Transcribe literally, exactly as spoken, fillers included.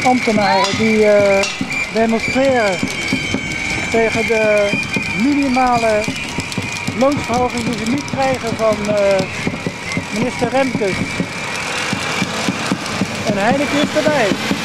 ambtenaren die uh, demonstreren tegen de minimale loonsverhoging die ze niet krijgen van uh, minister Remkes. En Heineken is erbij.